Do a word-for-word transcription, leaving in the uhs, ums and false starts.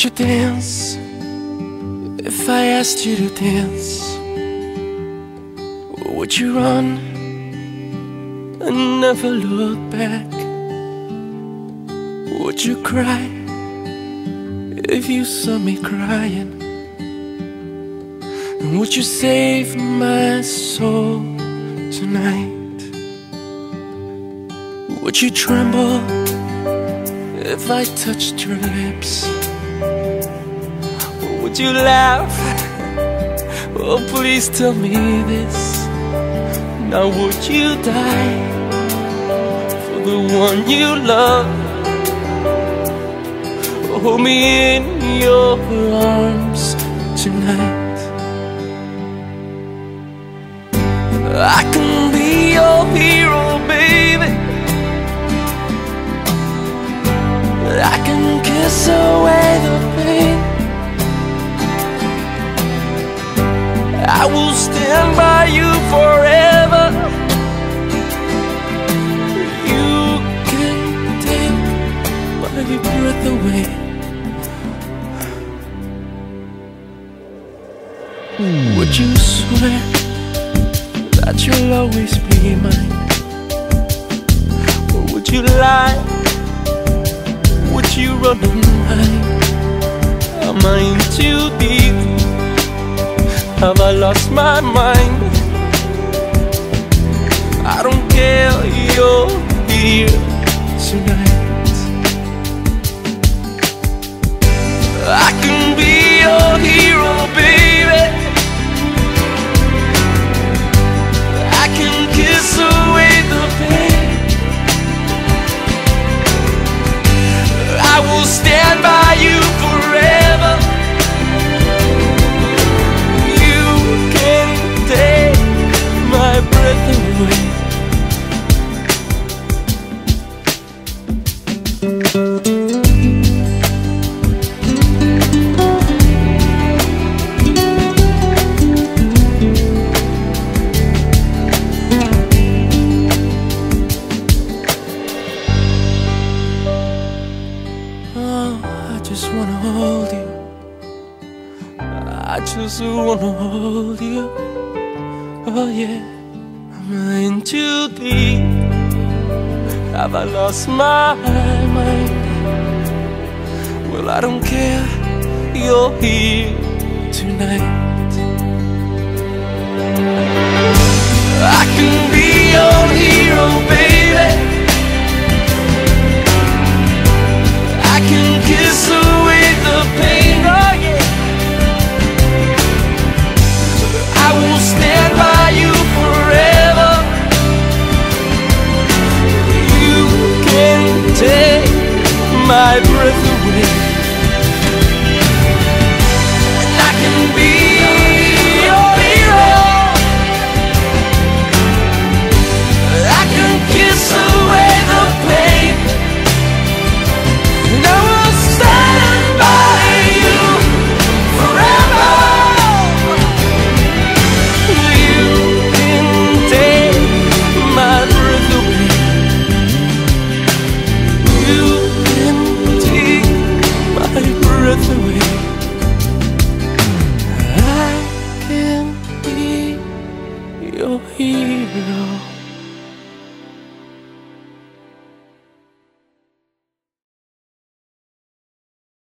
you dance? If I asked you to dance, would you run and never look back? Would you cry if you saw me crying? And would you save my soul tonight? Would you tremble if I touched your lips? Or would you laugh? Oh, please tell me this. Now would you die for the one you love? Hold me in your arms tonight. I can be your hero, baby. I can kiss away the pain. I will stand by you forever. You can take my breath away. Would you swear that you'll always be mine? Or would you lie? Would you run and hide? Am I in too deep? Have I lost my mind? I don't care, you're here tonight. I can be your hero, baby. I can kiss away the pain. I will stand by you forever. You can take my breath away. I just wanna hold you. I just wanna hold you. Oh yeah. Am I in too deep? Have I lost my mind? Well, I don't care. You're here tonight. I can be your hero, baby. I can kiss away the pain, oh yeah. I will stand by you forever. You can take my breath away. And I can be your hero. I can kiss away the pain. And I will stand by you forever. You can take my breath away. You can take my breath away. I can be your hero.